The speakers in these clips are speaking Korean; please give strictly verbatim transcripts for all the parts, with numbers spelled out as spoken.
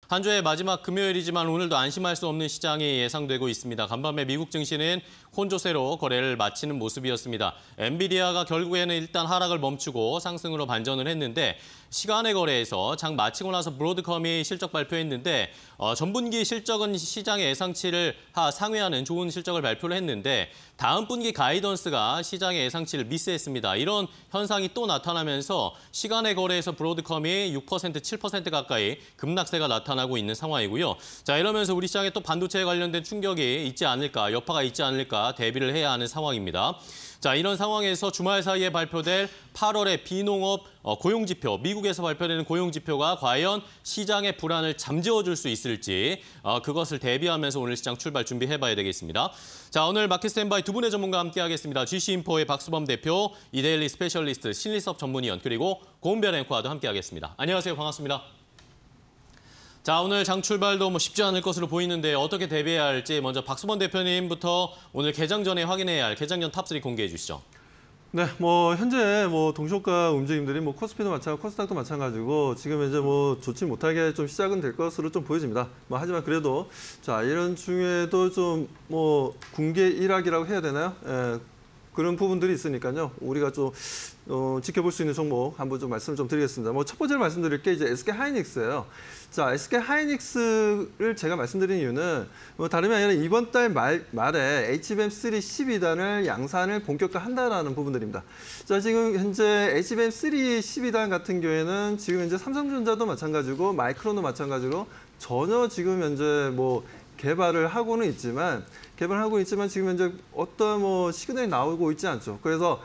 한 주의 마지막 금요일이지만 오늘도 안심할 수 없는 시장이 예상되고 있습니다. 간밤에 미국 증시는 혼조세로 거래를 마치는 모습이었습니다. 엔비디아가 결국에는 일단 하락을 멈추고 상승으로 반전을 했는데 시간의 거래에서 장 마치고 나서 브로드컴이 실적 발표했는데 어, 전분기 실적은 시장의 예상치를 하 상회하는 좋은 실적을 발표를 했는데 다음 분기 가이던스가 시장의 예상치를 미스했습니다. 이런 현상이 또 나타나면서 시간의 거래에서 브로드컴이 육 퍼센트, 칠 퍼센트 가까이 급락세가 나타나고 있는 상황이고요. 자, 이러면서 우리 시장에 또 반도체에 관련된 충격이 있지 않을까, 여파가 있지 않을까 대비를 해야 하는 상황입니다. 자, 이런 상황에서 주말 사이에 발표될 팔월의 비농업 고용지표, 미국에서 발표되는 고용지표가 과연 시장의 불안을 잠재워줄 수 있을지 어, 그것을 대비하면서 오늘 시장 출발 준비해봐야 되겠습니다. 자, 오늘 마켓 스탠바이 두 분의 전문가와 함께하겠습니다. 지씨인포의 박수범 대표, 이데일리 스페셜리스트, 신리섭 전문위원, 그리고 고은별 앵커와도 함께하겠습니다. 안녕하세요. 반갑습니다. 자, 오늘 장 출발도 뭐 쉽지 않을 것으로 보이는데 어떻게 대비해야 할지 먼저 박수범 대표님부터 오늘 개장 전에 확인해야 할 개장 전 탑쓰리 공개해 주시죠. 네, 뭐 현재 뭐 동시효과 움직임들이 뭐 코스피도 마찬가지고 코스닥도 마찬가지고 지금 현재 뭐 좋지 못하게 좀 시작은 될 것으로 좀 보여집니다. 뭐 하지만 그래도 자 이런 중에도 좀 뭐 군계 일학이라고 해야 되나요? 예, 그런 부분들이 있으니까요. 우리가 좀 어, 지켜볼 수 있는 종목 한번 좀 말씀을 좀 드리겠습니다. 뭐 첫 번째로 말씀드릴 게 이제 에스케이 하이닉스예요. 자, 에스케이 하이닉스를 제가 말씀드린 이유는 뭐 다름이 아니라 이번 달 말, 말에 에이치비엠 쓰리 십이 단을 양산을 본격화한다라는 부분들입니다. 자, 지금 현재 에이치비엠 쓰리 십이 단 같은 경우에는 지금 현재 삼성전자도 마찬가지고 마이크론도 마찬가지로 전혀 지금 현재 뭐 개발을 하고는 있지만 개발하고 있지만 지금 현재 어떤 뭐 시그널이 나오고 있지 않죠. 그래서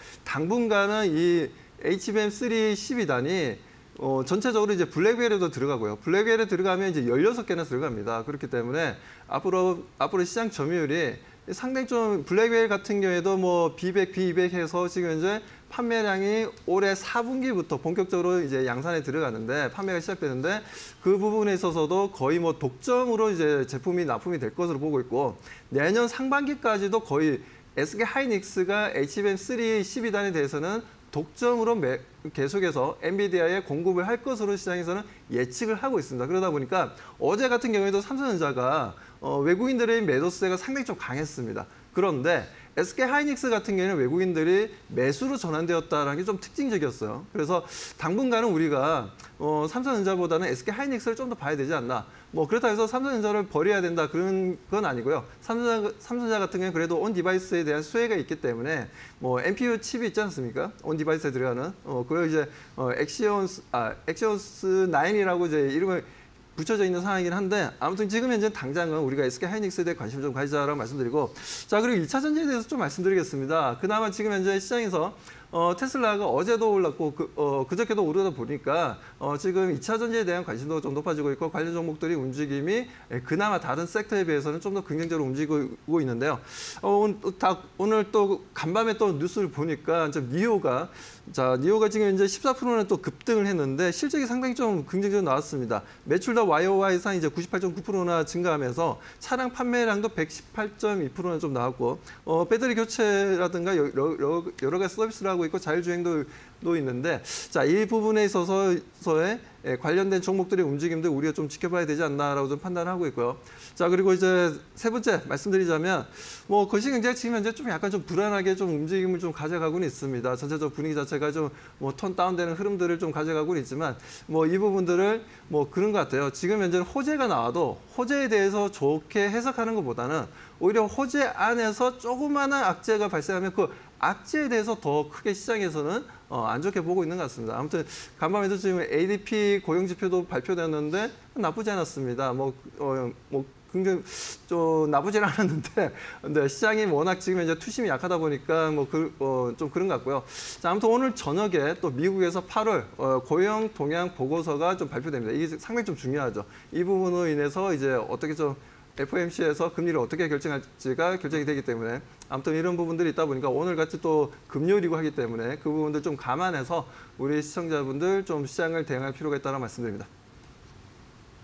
당분간은 이 에이치비엠 쓰리 십이 단이 어, 전체적으로 이제 블랙벨에도 들어가고요. 블랙벨에 들어가면 이제 열여섯 개나 들어갑니다. 그렇기 때문에 앞으로 앞으로 시장 점유율이 상당히 좀 블랙벨 같은 경우에도 뭐 비 백, 비 이백 해서 지금 현재 판매량이 올해 사 분기부터 본격적으로 이제 양산에 들어가는데 판매가 시작되는데 그 부분에 있어서도 거의 뭐 독점으로 이제 제품이 납품이 될 것으로 보고 있고 내년 상반기까지도 거의 에스케이 하이닉스가 에이치비엠 쓰리 십이 단에 대해서는 독점으로 매, 계속해서 엔비디아에 공급을 할 것으로 시장에서는 예측을 하고 있습니다. 그러다 보니까 어제 같은 경우에도 삼성전자가 어, 외국인들의 매도세가 상당히 좀 강했습니다. 그런데 에스케이 하이닉스 같은 경우에는 외국인들이 매수로 전환되었다는 게 좀 특징적이었어요. 그래서 당분간은 우리가 어, 삼성전자보다는 에스케이 하이닉스를 좀 더 봐야 되지 않나. 뭐 그렇다고 해서 삼성전자를 버려야 된다 그런 건 아니고요. 삼성전자, 삼성전자 같은 경우는 그래도 온 디바이스에 대한 수혜가 있기 때문에 뭐 엠피유 칩이 있지 않습니까? 온 디바이스에 들어가는 어 그걸 이제 어, 엑시온스 아 엑시온스 나인이라고 이제 이름을 붙여져 있는 상황이긴 한데 아무튼 지금 현재 당장은 우리가 에스케이 하이닉스에 대해 관심 좀 가지자라고 말씀드리고 자 그리고 일 차 전지에 대해서 좀 말씀드리겠습니다. 그나마 지금 현재 시장에서 어, 테슬라가 어제도 올랐고 그, 어, 그저께도 오르다 보니까 어, 지금 이 차 전지에 대한 관심도 좀 높아지고 있고 관련 종목들이 움직임이 그나마 다른 섹터에 비해서는 좀 더 긍정적으로 움직이고 있는데요. 어, 오늘, 또 다, 오늘 또 간밤에 또 뉴스를 보니까 좀 니오가 자 니오가 지금 현재 십사 퍼센트는 또 급등을 했는데 실적이 상당히 좀 긍정적으로 나왔습니다. 매출도 와이오와이상 이제 구십팔 점 구 퍼센트나 증가하면서 차량 판매량도 백십팔 점 이 퍼센트나 좀 나왔고 어, 배터리 교체라든가 여러, 여러, 여러 가지 서비스를 하고 있고 자율주행도 도 있는데 자, 이 부분에 있어서의 관련된 종목들의 움직임들 우리가 좀 지켜봐야 되지 않나라고 좀 판단하고 있고요. 자, 그리고 이제 세 번째 말씀드리자면 뭐 거시경제가 지금 현재 좀 약간 좀 불안하게 좀 움직임을 좀 가져가고는 있습니다. 전체적 분위기 자체가 좀 뭐 톤 다운되는 흐름들을 좀 가져가고는 있지만 뭐 이 부분들을 뭐 그런 것 같아요. 지금 현재는 호재가 나와도 호재에 대해서 좋게 해석하는 것보다는 오히려 호재 안에서 조그마한 악재가 발생하면 그 악재에 대해서 더 크게 시장에서는 어, 안 좋게 보고 있는 것 같습니다. 아무튼 간밤에도 지금 에이디피 고용지표도 발표됐는데 나쁘지 않았습니다. 뭐, 어, 뭐 굉장히 좀 나쁘진 않았는데 근데 시장이 워낙 지금 이제 투심이 약하다 보니까 뭐 그, 어, 좀 그런 것 같고요. 자, 아무튼 오늘 저녁에 또 미국에서 팔월 어, 고용 동향 보고서가 좀 발표됩니다. 이게 상당히 좀 중요하죠. 이 부분으로 인해서 이제 어떻게 좀 에프오엠씨에서 금리를 어떻게 결정할지가 결정이 되기 때문에 아무튼 이런 부분들이 있다 보니까 오늘같이 또 금요일이고 하기 때문에 그 부분들 좀 감안해서 우리 시청자분들 좀 시장을 대응할 필요가 있다는 말씀드립니다.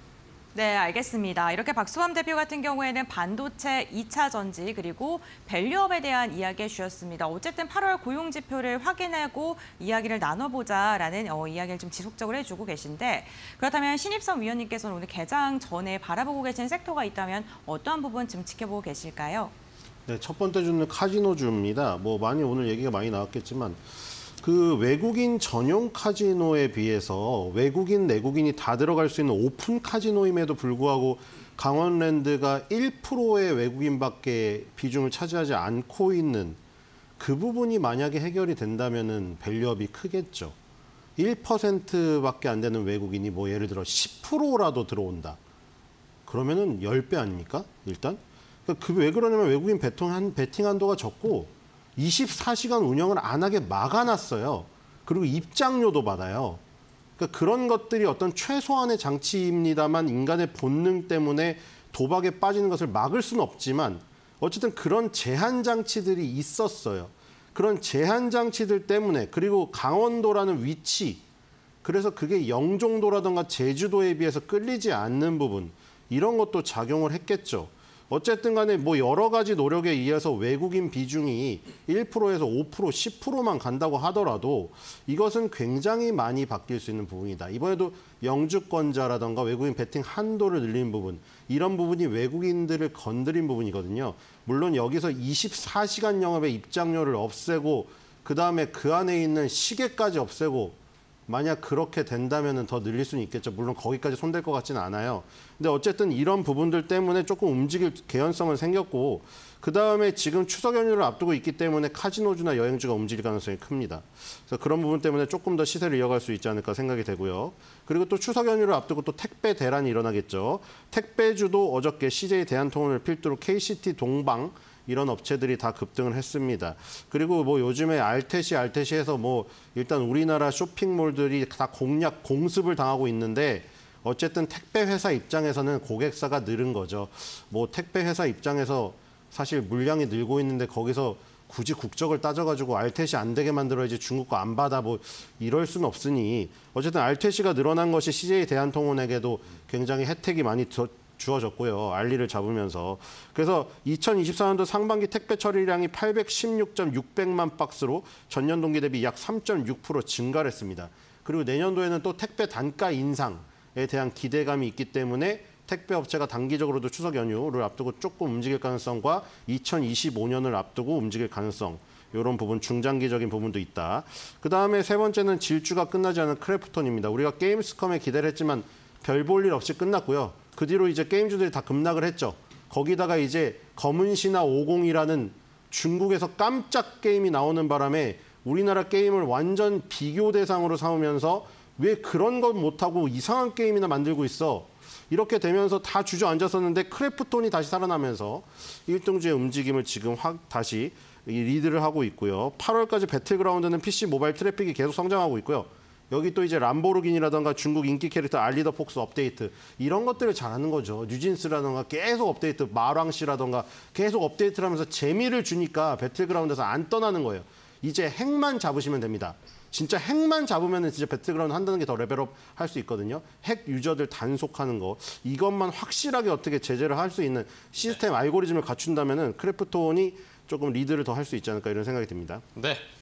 네, 알겠습니다. 이렇게 박수범 대표 같은 경우에는 반도체 이 차 전지 그리고 밸류업에 대한 이야기 해주셨습니다. 어쨌든 팔월 고용 지표를 확인하고 이야기를 나눠보자라는 어, 이야기를 좀 지속적으로 해주고 계신데 그렇다면 신입성 위원님께서는 오늘 개장 전에 바라보고 계신 섹터가 있다면 어떠한 부분 좀 지켜보고 계실까요? 네, 첫 번째 주는 카지노주입니다. 뭐 많이 오늘 얘기가 많이 나왔겠지만 그 외국인 전용 카지노에 비해서 외국인, 내국인이 다 들어갈 수 있는 오픈 카지노임에도 불구하고 강원랜드가 일 퍼센트의 외국인밖에 비중을 차지하지 않고 있는 그 부분이 만약에 해결이 된다면은 밸류업이 크겠죠. 일 퍼센트밖에 안 되는 외국인이 뭐 예를 들어 십 퍼센트라도 들어온다. 그러면은 십 배 아닙니까? 일단. 그러니까 그 왜 그러냐면 외국인 베팅, 한, 베팅 한도가 적고 이십사 시간 운영을 안 하게 막아놨어요. 그리고 입장료도 받아요. 그러니까 그런 것들이 어떤 최소한의 장치입니다만 인간의 본능 때문에 도박에 빠지는 것을 막을 수는 없지만 어쨌든 그런 제한 장치들이 있었어요. 그런 제한 장치들 때문에 그리고 강원도라는 위치 그래서 그게 영종도라든가 제주도에 비해서 끌리지 않는 부분 이런 것도 작용을 했겠죠. 어쨌든 간에 뭐 여러 가지 노력에 의해서 외국인 비중이 일 퍼센트에서 오 퍼센트, 십 퍼센트만 간다고 하더라도 이것은 굉장히 많이 바뀔 수 있는 부분이다. 이번에도 영주권자라든가 외국인 베팅 한도를 늘린 부분, 이런 부분이 외국인들을 건드린 부분이거든요. 물론 여기서 이십사 시간 영업의 입장료를 없애고 그다음에 그 안에 있는 시계까지 없애고 만약 그렇게 된다면 더 늘릴 수는 있겠죠. 물론 거기까지 손댈 것 같지는 않아요. 근데 어쨌든 이런 부분들 때문에 조금 움직일 개연성은 생겼고 그다음에 지금 추석 연휴를 앞두고 있기 때문에 카지노주나 여행주가 움직일 가능성이 큽니다. 그래서 그런 부분 때문에 조금 더 시세를 이어갈 수 있지 않을까 생각이 되고요. 그리고 또 추석 연휴를 앞두고 또 택배 대란이 일어나겠죠. 택배주도 어저께 씨제이 대한통운을 필두로 케이씨티 동방 이런 업체들이 다 급등을 했습니다. 그리고 뭐 요즘에 알테시 알테시에서 뭐 일단 우리나라 쇼핑몰들이 다 공략 공습을 당하고 있는데 어쨌든 택배 회사 입장에서는 고객사가 늘은 거죠. 뭐 택배 회사 입장에서 사실 물량이 늘고 있는데 거기서 굳이 국적을 따져가지고 알테시 안 되게 만들어야지 중국 거 안 받아 뭐 이럴 수는 없으니 어쨌든 알테시가 늘어난 것이 씨제이 대한통운에게도 굉장히 혜택이 많이 더 주어졌고요. 알리를 잡으면서. 그래서 이천이십사 년도 상반기 택배 처리량이 팔백십육천육백만 박스로 전년 동기 대비 약 삼 점 육 퍼센트 증가를 했습니다. 그리고 내년도에는 또 택배 단가 인상에 대한 기대감이 있기 때문에 택배 업체가 단기적으로도 추석 연휴를 앞두고 조금 움직일 가능성과 이천이십오 년을 앞두고 움직일 가능성 이런 부분 중장기적인 부분도 있다. 그다음에 세 번째는 질주가 끝나지 않은 크래프톤입니다. 우리가 게임스컴에 기대를 했지만 별 볼 일 없이 끝났고요. 그 뒤로 이제 게임주들이 다 급락을 했죠. 거기다가 이제 검은신화 오십이라는 중국에서 깜짝 게임이 나오는 바람에 우리나라 게임을 완전 비교 대상으로 삼으면서 왜 그런 것 못하고 이상한 게임이나 만들고 있어. 이렇게 되면서 다 주저앉았었는데 크래프톤이 다시 살아나면서 일등주의 움직임을 지금 확 다시 리드를 하고 있고요. 팔월까지 배틀그라운드는 피씨 모바일 트래픽이 계속 성장하고 있고요. 여기 또 이제 람보르기니라든가 중국 인기 캐릭터 알리더 폭스 업데이트 이런 것들을 잘하는 거죠. 뉴진스라든가 계속 업데이트, 마랑씨라든가 계속 업데이트를 하면서 재미를 주니까 배틀그라운드에서 안 떠나는 거예요. 이제 핵만 잡으시면 됩니다. 진짜 핵만 잡으면 진짜 배틀그라운드 한다는 게 더 레벨업 할 수 있거든요. 핵 유저들 단속하는 거 이것만 확실하게 어떻게 제재를 할 수 있는 시스템 알고리즘을 갖춘다면 크래프톤이 조금 리드를 더 할 수 있지 않을까 이런 생각이 듭니다. 네,